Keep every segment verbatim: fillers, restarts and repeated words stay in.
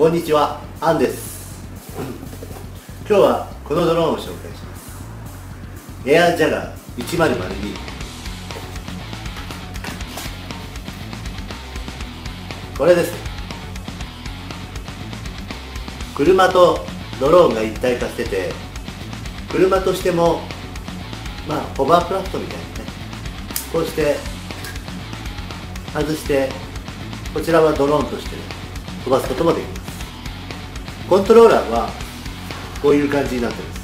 こんにちは、アンです。今日はこのドローンを紹介します。エアジャガーいちまるまるに。これですね。車とドローンが一体化してて、車としてもまあホバークラフトみたいにね、こうして外して、こちらはドローンとして飛ばすこともできます。コントローラーはこういう感じになってます。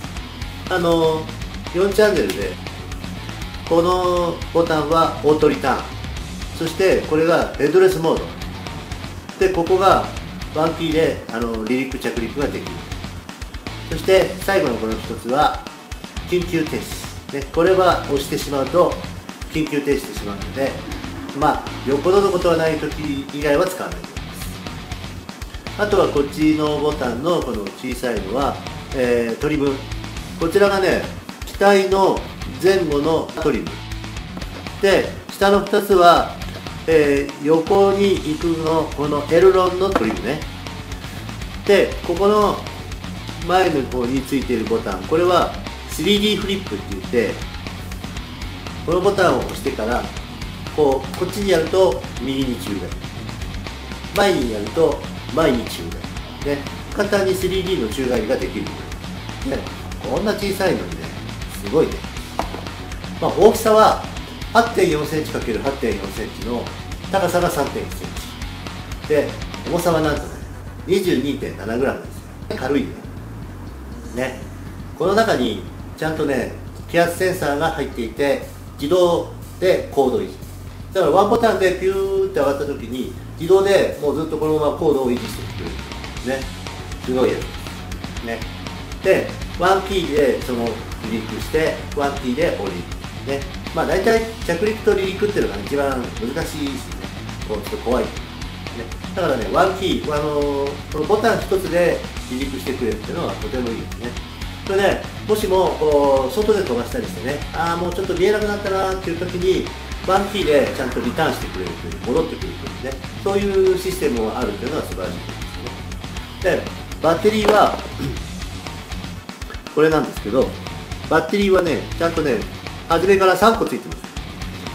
あのよんチャンネルで、このボタンはオートリターン、そしてこれがヘッドレスモードで、ここがワンキーであの離陸着陸ができる。そして最後のこの一つは緊急停止、ね、これは押してしまうと緊急停止してしまうので、まあよっぽどのことはない時以外は使わないと思います。あとはこっちのボタンのこの小さいのは、えー、トリム。こちらがね、機体の前後のトリムで、下のふたつは、えー、横に行くのこのエルロンのトリムね。で、ここの前の方についているボタン、これは スリーディー フリップって言って、このボタンを押してからこうこっちにやると右に宙返り、前にやると前に宙返りね、簡単に スリーディー の宙返りができる、ね、こんな小さいのにね、すごいね。まあ、大きさは はってんよんセンチかけるはってんよんセンチの高さが さんてんいちセンチで、重さはなんとね にじゅうにてんななグラム ですよ。軽いね。ね、この中にちゃんとね、気圧センサーが入っていて、自動で高度維持だから、ワンボタンでピューって上がった時に自動でもうずっとこのまま高度を維持してくれるね。すごいやつね。で、ワンキーでその離陸して、ワンキーで降りるね。まあ大体着陸と離陸っていうのが一番難しいしね、こうちょっと怖いね。だからね、ワンキー、あのー、このボタン一つで離陸してくれるっていうのはとてもいいですね。それで、もしもこう外で飛ばしたりしてね、ああもうちょっと見えなくなったなっていう時にワンキーでちゃんとリターンしてくれるという、戻ってくるというね、そういうシステムがあるというのは素晴らしいですね。で、バッテリーはこれなんですけど、バッテリーはね、ちゃんとね、初めからさんこついてます。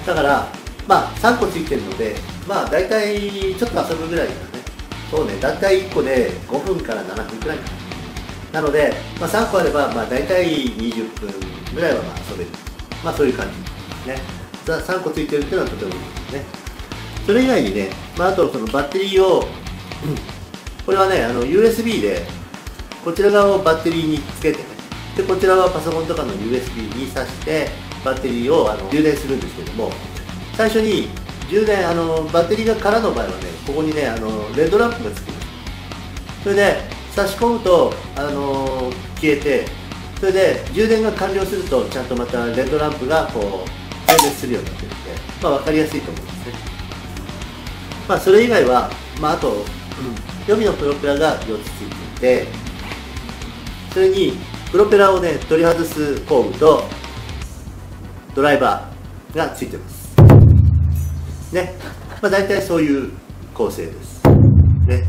だからまあさんこついてるので、まあ大体ちょっと遊ぶぐらいだね。そうね、大体いっこでごふんからななふんくらいかな。なので、まあ、さんこあれば、まあ、大体にじゅっぷんぐらいはまあ遊べる。まあそういう感じね。さんこついてるっていうのはとてもいいですね。それ以外にね、まあ、あとそのバッテリーを、これはね、あの ユーエスビー で、こちら側をバッテリーにつけてね、で、こちらはパソコンとかの ユーエスビー に挿して、バッテリーをあの充電するんですけども、最初に充電、あのバッテリーが空の場合はね、ここにね、あのレッドランプがつくる。それで差し込むと、あのー、消えて、それで充電が完了するとちゃんとまたレッドランプがこう点滅するようになってるので、まあ、分かりやすいと思うんですね。まあ、それ以外は、まあ、あと、うん、予備のプロペラがよっつついていて、それにプロペラをね、取り外す工具とドライバーがついてますね。まあ、大体そういう構成ですね。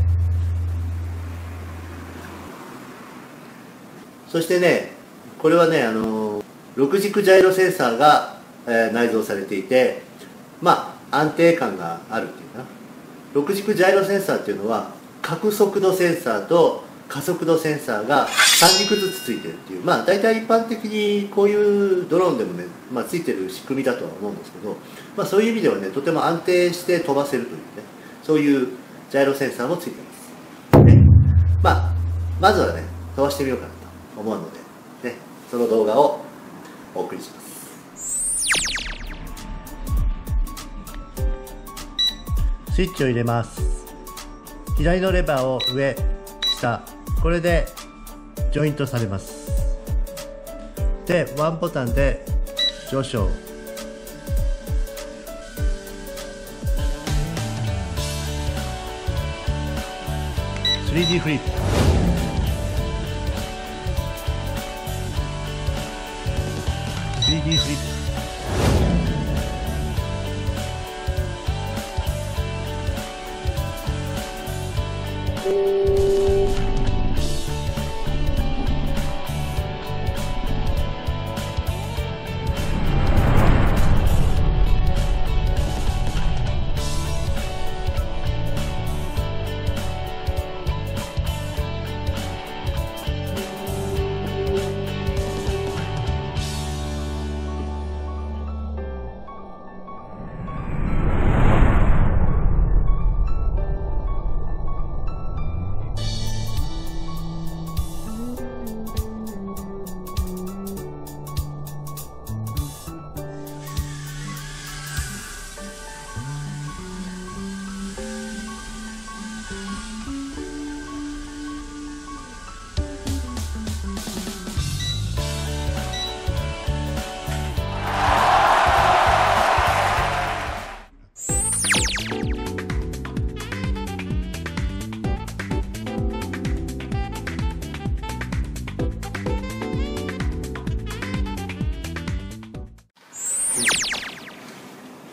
そしてね、これはね、あのろく軸ジャイロセンサーが、えー、内蔵されていて、まあ安定感があるっていうかな。ろく軸ジャイロセンサーっていうのは、角速度センサーと加速度センサーがさん軸ずつついてるっていう、まあ大体一般的にこういうドローンでもね、まあ、ついてる仕組みだとは思うんですけど、まあ、そういう意味ではね、とても安定して飛ばせるというね、そういうジャイロセンサーもついてます、ね。まあまずはね、飛ばしてみようかなと思うので、ね、その動画をお送りします。スイッチを入れます。左のレバーを上、下、これでジョイントされます。で、ワンボタンで上昇。スリーディー フリップ。スリーディー フリップ。Thank you.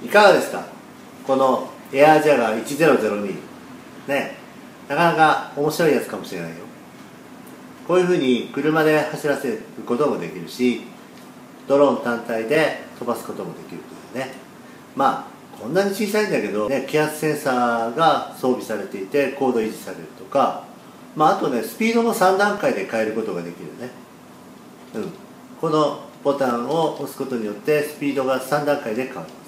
いかがですか、このエアージャガーいちゼロゼロにね、なかなか面白いやつかもしれないよ。こういうふうに車で走らせることもできるし、ドローン単体で飛ばすこともできるというね。まあこんなに小さいんだけど、ね、気圧センサーが装備されていて高度維持されるとか、まあ、あとねスピードもさん段階で変えることができるね、うん、このボタンを押すことによってスピードがさん段階で変わります。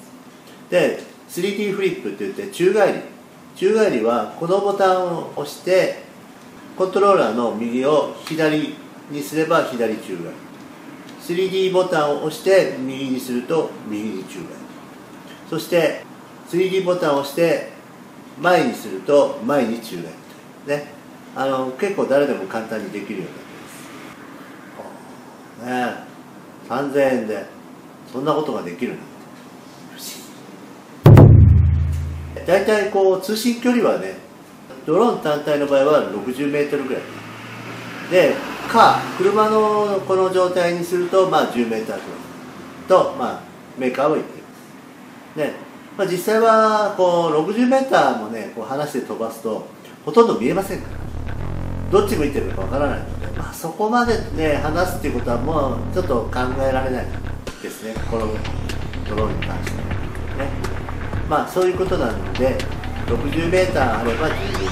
で スリーディー フリップっていって宙返り宙返りはこのボタンを押してコントローラーの右を左にすれば左宙返り、 スリーディー ボタンを押して右にすると右に宙返り、そして スリーディー ボタンを押して前にすると前に宙返りとね、あの結構誰でも簡単にできるようになってます。ねえ、さんぜんえんでそんなことができるなんて不思議。大体こう通信距離はね、ドローン単体の場合はろくじゅうメートルぐらいで、か車のこの状態にするとまあじゅうメートルと、まあ、メーカーは言っていますね。まあ、実際はこうろくじゅうメーターもねこう離して飛ばすとほとんど見えませんから、どっち向いてるのかわからないので、まあ、そこまでね離すっていうことはもうちょっと考えられないですね、このドローンに関してはね。まあそういうことなのでろくじゅうメーターあれば十分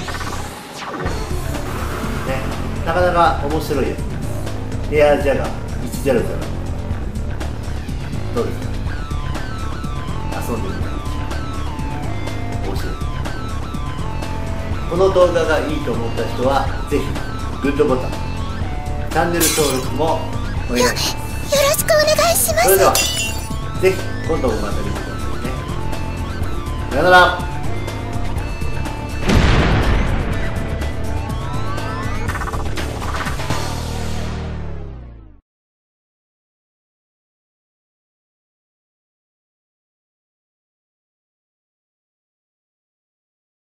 ね、なかなか面白いやつ、エアージャガーいちゼロゼロ、どうですか、遊んでみたい、面白い。この動画がいいと思った人はぜひグッドボタン、チャンネル登録もお願いします。 よろしくお願いします。 それではぜひ今度もまた見てくださいね。さよなら。